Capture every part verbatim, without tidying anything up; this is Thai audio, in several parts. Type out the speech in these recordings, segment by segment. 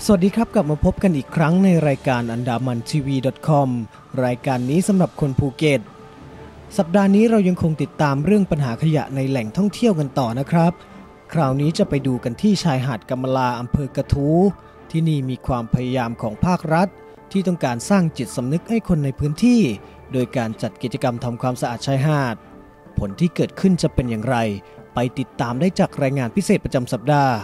สวัสดีครับกลับมาพบกันอีกครั้งในรายการอันดามันทีวี .com รายการนี้สำหรับคนภูเก็ตสัปดาห์นี้เรายังคงติดตามเรื่องปัญหาขยะในแหล่งท่องเที่ยวกันต่อนะครับคราวนี้จะไปดูกันที่ชายหาดกำมะลาอำเภอกระทู้ที่นี่มีความพยายามของภาครัฐที่ต้องการสร้างจิตสำนึกให้คนในพื้นที่โดยการจัดกิจกรรมทำความสะอาดชายหาดผลที่เกิดขึ้นจะเป็นอย่างไรไปติดตามได้จากรายงานพิเศษประจำสัปดาห์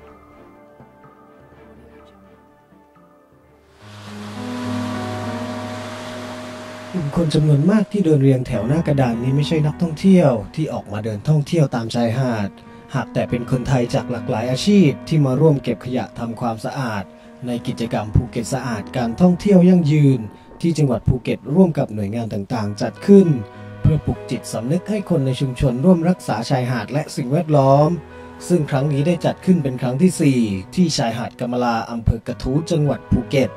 กลุ่มคนจำนวนมากที่เดินเรียงแถวหน้ากระดานนี้ไม่ใช่นักท่องเที่ยวที่ออกมาเดินท่องเที่ยวตามชายหาดหากแต่เป็นคนไทยจากหลากหลายอาชีพที่มาร่วมเก็บขยะทำความสะอาดในกิจกรรมภูเก็ตสะอาดการท่องเที่ยวยั่งยืนที่จังหวัดภูเก็ตร่วมกับหน่วยงานต่างๆจัดขึ้นเพื่อปลุกจิตสำนึกให้คนในชุมชนร่วมรักษาชายหาดและสิ่งแวดล้อมซึ่งครั้งนี้ได้จัดขึ้นเป็นครั้งที่สี่ที่ชายหาดกำมะลาอำเภอกระทู้จังหวัดภูเก็ต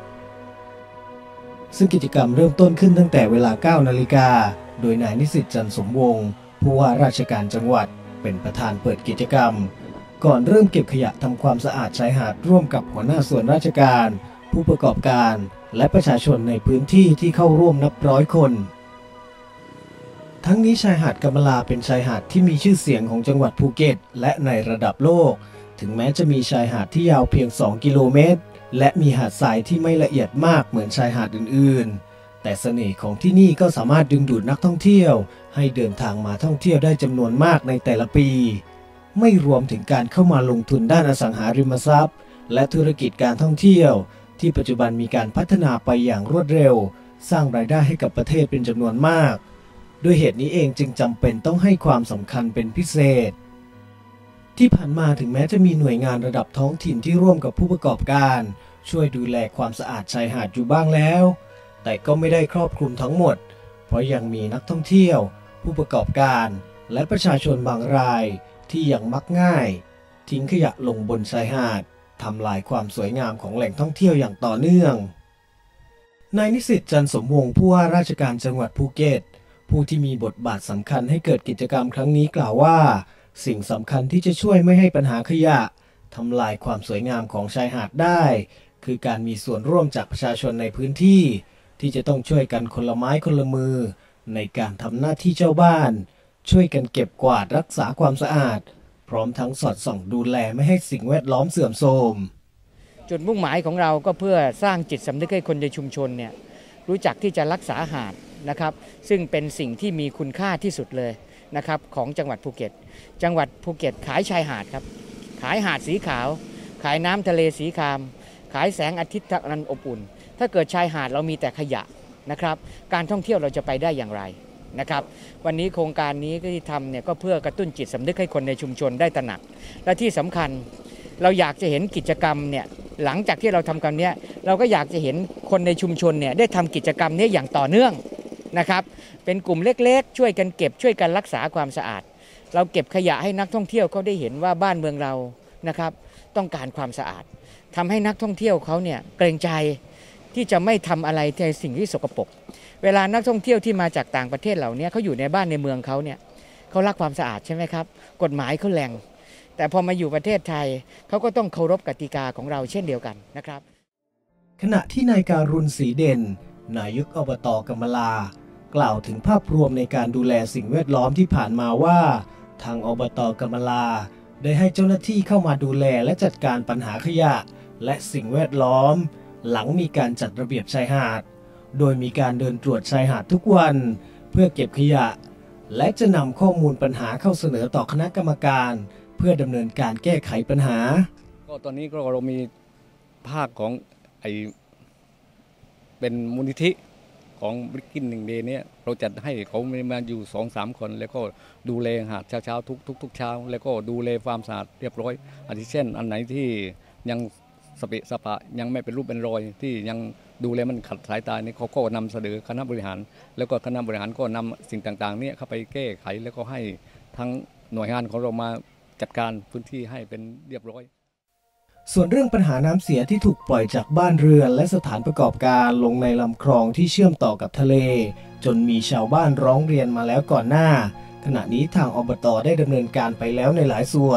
ซึ่งกิจกรรมเริ่มต้นขึ้นตั้งแต่เวลา เก้านาฬิกาโดยนายนิสิตจันทร์สมวงศ์ผู้ว่าราชการจังหวัดเป็นประธานเปิดกิจกรรมก่อนเริ่มเก็บขยะทำความสะอาดชายหาดร่วมกับหัวหน้าส่วนราชการผู้ประกอบการและประชาชนในพื้นที่ที่เข้าร่วมนับร้อยคนทั้งนี้ชายหาดกำมะลาเป็นชายหาดที่มีชื่อเสียงของจังหวัดภูเก็ตและในระดับโลกถึงแม้จะมีชายหาดที่ยาวเพียงสองกิโลเมตรและมีหาดทรายที่ไม่ละเอียดมากเหมือนชายหาดอื่นๆแต่เสน่ห์ของที่นี่ก็สามารถดึงดูดนักท่องเที่ยวให้เดินทางมาท่องเที่ยวได้จำนวนมากในแต่ละปีไม่รวมถึงการเข้ามาลงทุนด้านอสังหาริมทรัพย์และธุรกิจการท่องเที่ยวที่ปัจจุบันมีการพัฒนาไปอย่างรวดเร็วสร้างรายได้ให้กับประเทศเป็นจำนวนมากด้วยเหตุนี้เองจึงจำเป็นต้องให้ความสำคัญเป็นพิเศษที่ผ่านมาถึงแม้จะมีหน่วยงานระดับท้องถิ่นที่ร่วมกับผู้ประกอบการช่วยดูแลความสะอาดชายหาดอยู่บ้างแล้วแต่ก็ไม่ได้ครอบคลุมทั้งหมดเพราะยังมีนักท่องเที่ยวผู้ประกอบการและประชาชนบางรายที่ยังมักง่ายทิ้งขยะลงบนชายหาดทำลายความสวยงามของแหล่งท่องเที่ยวอย่างต่อเนื่องนายนิสิตจันทร์สมวงศ์ผู้ว่าราชการจังหวัดภูเก็ตผู้ที่มีบทบาทสำคัญให้เกิดกิจกรรมครั้งนี้กล่าวว่าสิ่งสำคัญที่จะช่วยไม่ให้ปัญหาขยะทำลายความสวยงามของชายหาดได้คือการมีส่วนร่วมจากประชาชนในพื้นที่ที่จะต้องช่วยกันคนละไม้คนละมือในการทำหน้าที่เจ้าบ้านช่วยกันเก็บกวาดรักษาความสะอาดพร้อมทั้งสอดส่องดูแลไม่ให้สิ่งแวดล้อมเสื่อมโทรมจุดมุ่งหมายของเราก็เพื่อสร้างจิตสำนึกให้คนในชุมชนเนี่ยรู้จักที่จะรักษาหาดนะครับซึ่งเป็นสิ่งที่มีคุณค่าที่สุดเลยนะครับของจังหวัดภูเก็ตจังหวัดภูเก็ตขายชายหาดครับขายหาดสีขาวขายน้ำทะเลสีครามขายแสงอาทิตย์อันอบอุ่นถ้าเกิดชายหาดเรามีแต่ขยะนะครับการท่องเที่ยวเราจะไปได้อย่างไรนะครับวันนี้โครงการนี้ที่ทำเนี่ยก็เพื่อกระตุ้นจิตสำนึกให้คนในชุมชนได้ตระหนักและที่สำคัญเราอยากจะเห็นกิจกรรมเนี่ยหลังจากที่เราทำกันเนี้ยเราก็อยากจะเห็นคนในชุมชนเนี่ยได้ทำกิจกรรมนี้อย่างต่อเนื่องนะครับเป็นกลุ่มเล็กๆช่วยกันเก็บช่วยกันรักษาความสะอาดเราเก็บขยะให้นักท่องเที่ยวเขาได้เห็นว่าบ้านเมืองเรานะครับต้องการความสะอาดทำให้นักท่องเที่ยวเขาเนี่ยเกรงใจที่จะไม่ทำอะไรในสิ่งที่สกปรกเวลานักท่องเที่ยวที่มาจากต่างประเทศเหล่านี้เขาอยู่ในบ้านในเมืองเขาเนี่ยเขารักความสะอาดใช่ไหมครับกฎหมายเขาแรงแต่พอมาอยู่ประเทศไทยเขาก็ต้องเคารพกติกาของเราเช่นเดียวกันนะครับขณะที่นายการุณศรีเด่นนายกอบต.กำมะลากล่าวถึงภาพรวมในการดูแลสิ่งแวดล้อมที่ผ่านมาว่าทางอบต.กำมะลาได้ให้เจ้าหน้าที่เข้ามาดูแลและจัดการปัญหาขยะและสิ่งแวดล้อมหลังมีการจัดระเบียบชายหาดโดยมีการเดินตรวจชายหาดทุกวันเพื่อเก็บขยะและจะนำข้อมูลปัญหาเข้าเสนอต่อคณะกรรมการเพื่อดำเนินการแก้ไขปัญหาก็ตอนนี้ก็เรามีภาคของไอเป็นมูลนิธิของบริกินหนึ่งเดย์เนี่ยเราจัดให้เขามาอยู่สองสามคนแล้วก็ดูแลหาดเช้าๆทุกทุกทุกเช้าแล้วก็ดูแลความสะอาดเรียบร้อยอาทิเช่นอันไหนที่ยังสเปะสปะยังไม่เป็นรูปเป็นรอยที่ยังดูแลมันขัดสายตานี่เขาก็นำเสนอคณะบริหารแล้วก็คณะบริหารก็นำสิ่งต่างๆเนี่ยเข้าไปแก้ไขแล้วก็ให้ทั้งหน่วยงานของเรามาจัดการพื้นที่ให้เป็นเรียบร้อยส่วนเรื่องปัญหาน้ำเสียที่ถูกปล่อยจากบ้านเรือนและสถานประกอบการลงในลำคลองที่เชื่อมต่อกับทะเลจนมีชาวบ้านร้องเรียนมาแล้วก่อนหน้าขณะนี้ทางอบต.ได้ดำเนินการไปแล้วในหลายส่วน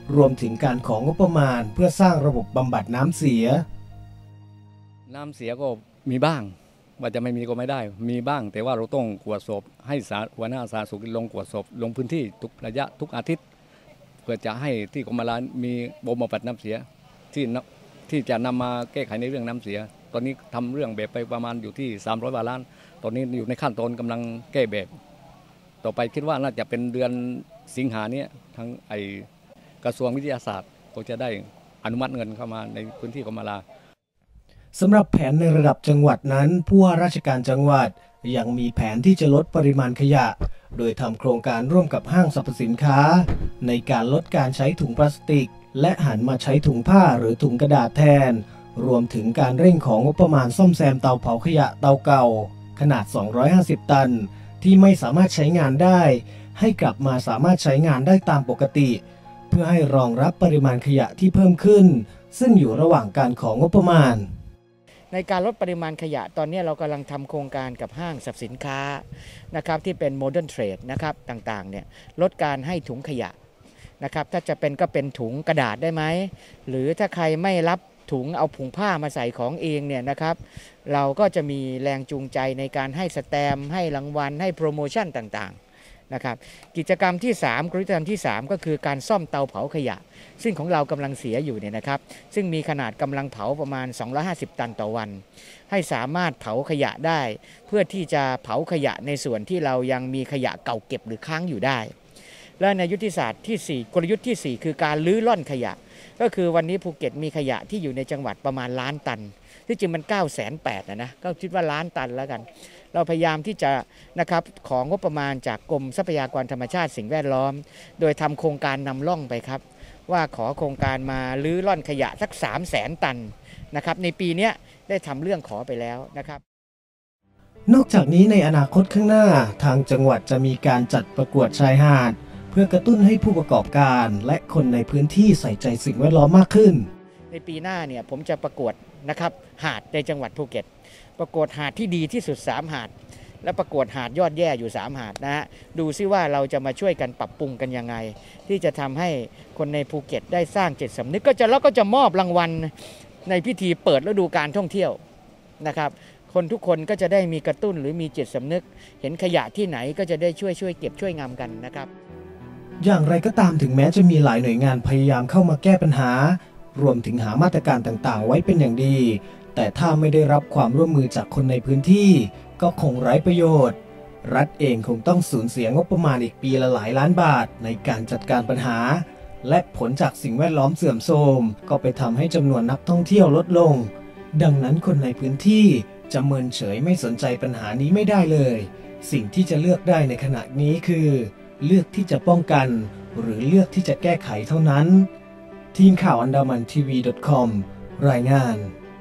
รวมถึงการของงบประมาณเพื่อสร้างระบบบำบัดน้ำเสียน้ำเสียก็มีบ้างว่าจะไม่มีก็ไม่ได้มีบ้างแต่ว่าเราต้องตรวจสอบให้หัวหน้าสาธารณสุขลงตรวจสอบลงพื้นที่ทุกระยะทุกอาทิตย์เพื่อจะให้ที่กรมรามีบ่มบำบัดน้ำเสียที่ที่จะนำมาแก้ไขในเรื่องน้ำเสียตอนนี้ทำเรื่องแบบไปประมาณอยู่ที่สามร้อยกว่าล้านตอนนี้อยู่ในขั้นตอนกำลังแก้แบบต่อไปคิดว่าน่าจะเป็นเดือนสิงหาเนี้ยทั้งไอกระทรวงวิทยาศาสตร์ก็จะได้อนุมัติเงินเข้ามาในพื้นที่กรมราสำหรับแผนในระดับจังหวัดนั้นผู้ว่าราชการจังหวัดยังมีแผนที่จะลดปริมาณขยะโดยทำโครงการร่วมกับห้างสรรพสินค้าในการลดการใช้ถุงพลาสติกและหันมาใช้ถุงผ้าหรือถุงกระดาษแทนรวมถึงการเร่งของงบประมาณซ่อมแซมเตาเผาขยะเตาเก่าขนาดสองร้อยห้าสิบตันที่ไม่สามารถใช้งานได้ให้กลับมาสามารถใช้งานได้ตามปกติเพื่อให้รองรับปริมาณขยะที่เพิ่มขึ้นซึ่งอยู่ระหว่างการของงบประมาณในการลดปริมาณขยะตอนนี้เรากำลังทำโครงการกับห้างสรรพสินค้านะครับที่เป็นโมเดิร์นเทรดนะครับต่างๆเนี่ยลดการให้ถุงขยะนะครับถ้าจะเป็นก็เป็นถุงกระดาษได้ไหมหรือถ้าใครไม่รับถุงเอาผงผ้ามาใส่ของเองเนี่ยนะครับเราก็จะมีแรงจูงใจในการให้สแตมป์ให้รางวัลให้โปรโมชั่นต่างๆนะครับกิจกรรมที่สามกิจกรรมที่สามก็คือการซ่อมเตาเผาขยะซึ่งของเรากำลังเสียอยู่เนี่ยนะครับซึ่งมีขนาดกำลังเผาประมาณสองร้อยห้าสิบตันต่อวันให้สามารถเผาขยะได้เพื่อที่จะเผาขยะในส่วนที่เรายังมีขยะเก่าเก็บหรือค้างอยู่ได้และในยุทธศาสตร์ที่สี่กลยุทธ์ที่สี่คือการลื้อล่อนขยะก็คือวันนี้ภูเก็ตมีขยะที่อยู่ในจังหวัดประมาณล้านตันที่จริงมันเก้าแสนแปดนะนะก็คิดว่าล้านตันแล้วกันเราพยายามที่จะนะครับของงบประมาณจากกรมทรัพยากรธรรมชาติสิ่งแวดล้อมโดยทำโครงการนำร่องไปครับว่าขอโครงการมาลื้อล่อนขยะสักสามแสนตันนะครับในปีนี้ได้ทำเรื่องขอไปแล้วนะครับนอกจากนี้ในอนาคตข้างหน้าทางจังหวัดจะมีการจัดประกวดชายหาดเพื่อกระตุ้นให้ผู้ประกอบการและคนในพื้นที่ใส่ใจสิ่งแวดล้อมมากขึ้นในปีหน้าเนี่ยผมจะประกวดนะครับหาดในจังหวัดภูเก็ตประกวดหาดที่ดีที่สุดสามหาดและประกวดหาดยอดแย่อยู่สามหาดนะฮะดูซิว่าเราจะมาช่วยกันปรับปรุงกันยังไงที่จะทำให้คนในภูเก็ตได้สร้างจิตสำนึกก็จะแล้วก็จะมอบรางวัลในพิธีเปิดฤดูการท่องเที่ยวนะครับคนทุกคนก็จะได้มีกระตุ้นหรือมีจิตสำนึกเห็นขยะที่ไหนก็จะได้ช่วยช่วยเก็บช่วยงามกันนะครับอย่างไรก็ตามถึงแม้จะมีหลายหน่วยงานพยายามเข้ามาแก้ปัญหารวมถึงหามาตรการต่างๆไว้เป็นอย่างดีแต่ถ้าไม่ได้รับความร่วมมือจากคนในพื้นที่ก็คงไร้ประโยชน์รัฐเองคงต้องสูญเสียงบประมาณอีกปีละหลายล้านบาทในการจัดการปัญหาและผลจากสิ่งแวดล้อมเสื่อมโทรมก็ไปทำให้จำนวนนักท่องเที่ยวลดลงดังนั้นคนในพื้นที่จะเมินเฉยไม่สนใจปัญหานี้ไม่ได้เลยสิ่งที่จะเลือกได้ในขณะนี้คือเลือกที่จะป้องกันหรือเลือกที่จะแก้ไขเท่านั้นทีมข่าวอันดามันทีวี .com รายงาน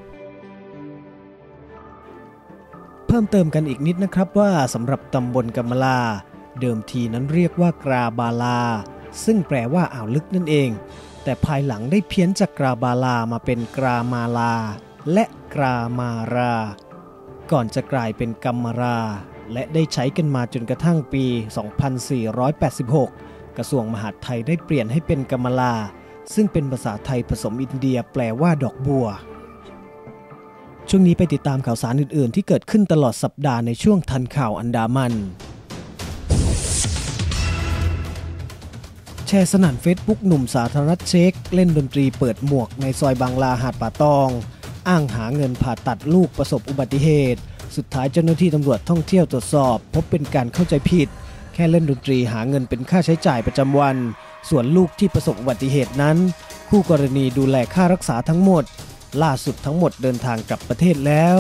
เพิ่มเติมกันอีกนิดนะครับว่าสำหรับตำบลกำมะลาเดิมทีนั้นเรียกว่ากราบาลาซึ่งแปลว่าอ่าวลึกนั่นเองแต่ภายหลังได้เพี้ยนจากกราบาลามาเป็นกรามาลาและกรามาราก่อนจะกลายเป็นกัมมาราและได้ใช้กันมาจนกระทั่งปี สองพันสี่ร้อยแปดสิบหก กระทรวงมหาดไทยได้เปลี่ยนให้เป็นกัมมาลาซึ่งเป็นภาษาไทยผสมอินเดียแปลว่าดอกบัวช่วงนี้ไปติดตามข่าวสารอื่นๆที่เกิดขึ้นตลอดสัปดาห์ในช่วงทันข่าวอันดามันแชร์สนั่นเฟซบุ๊กหนุ่มสาธารณรัฐเช็กเล่นดนตรีเปิดหมวกในซอยบางลาหาดป่าตองอ้างหาเงินผ่าตัดลูกประสบอุบัติเหตุสุดท้ายเจ้าหน้าที่ตำรวจท่องเที่ยวตรวจสอบพบเป็นการเข้าใจผิดแค่เล่นดนตรีหาเงินเป็นค่าใช้จ่ายประจำวันส่วนลูกที่ประสบอุบัติเหตุนั้นคู่กรณีดูแลค่ารักษาทั้งหมดล่าสุดทั้งหมดเดินทางกลับประเทศแล้ว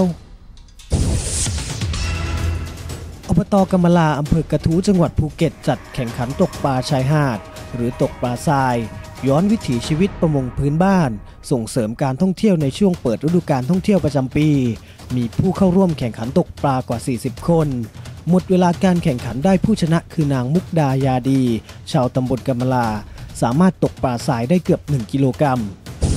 อบต.กำมะลาอำเภอกระทู้จังหวัดภูเก็ตจัดแข่งขันตกปลาชายหาดหรือตกปลาทรายย้อนวิถีชีวิตประมงพื้นบ้านส่งเสริมการท่องเที่ยวในช่วงเปิดฤดูกาลท่องเที่ยวประจำปีมีผู้เข้าร่วมแข่งขันตกปลากว่าสี่สิบคนหมดเวลาการแข่งขันได้ผู้ชนะคือนางมุกดายาดีชาวตำบลกำมะลาสามารถตกปลาทรายได้เกือบหนึ่งกิโลกรัม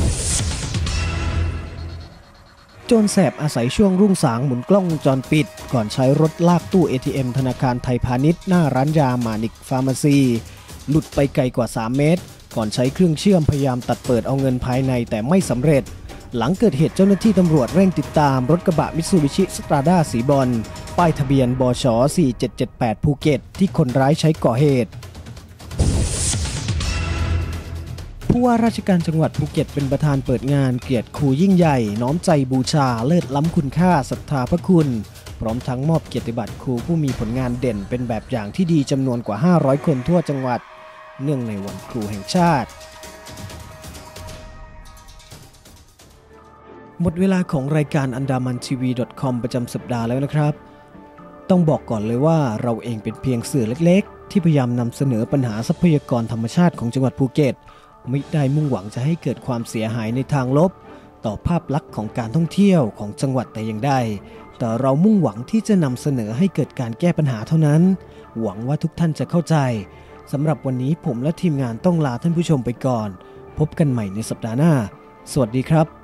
โจรแสบอาศัยช่วงรุ่งสางหมุนกล้องวงจรปิดก่อนใช้รถลากตู้ เอ ที เอ็ม ธนาคารไทยพาณิชย์หน้าร้านยามานิกฟาร์มาซีหลุดไปไกลกว่าสามเมตรก่อนใช้เครื่องเชื่อมพยายามตัดเปิดเอาเงินภายในแต่ไม่สำเร็จหลังเกิดเหตุเจ้าหน้าที่ตำรวจเร่งติดตามรถกระบะมิตซูบิชิสตราด้าสีบรอนซ์ป้ายทะเบียนบช.สี่เจ็ดเจ็ดแปดภูเก็ตที่คนร้ายใช้ก่อเหตุผู้ว่าราชการจังหวัดภูเก็ตเป็นประธานเปิดงานเกียรติครูยิ่งใหญ่น้อมใจบูชาเลิศล้ำคุณค่าศรัทธาพระคุณพร้อมทั้งมอบเกียรติบัตรครูผู้มีผลงานเด่นเป็นแบบอย่างที่ดีจำนวนกว่าห้าร้อยคนทั่วจังหวัดเนื่องในวันครูแห่งชาติหมดเวลาของรายการ อันดามันทีวี ดอท คอม ประจำสัปดาห์แล้วนะครับต้องบอกก่อนเลยว่าเราเองเป็นเพียงสื่อเล็กๆที่พยายามนำเสนอปัญหาทรัพยากรธรรมชาติของจังหวัดภูเก็ตไม่ได้มุ่งหวังจะให้เกิดความเสียหายในทางลบต่อภาพลักษณ์ของการท่องเที่ยวของจังหวัดแต่อย่างใดแต่เรามุ่งหวังที่จะนำเสนอให้เกิดการแก้ปัญหาเท่านั้นหวังว่าทุกท่านจะเข้าใจสำหรับวันนี้ผมและทีมงานต้องลาท่านผู้ชมไปก่อนพบกันใหม่ในสัปดาห์หน้าสวัสดีครับ